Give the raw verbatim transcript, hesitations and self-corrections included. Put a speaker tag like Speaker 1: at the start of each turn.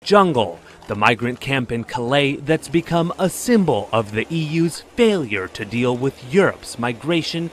Speaker 1: jungle, the migrant camp in Calais that's become a symbol of the E U's failure to deal with Europe's migration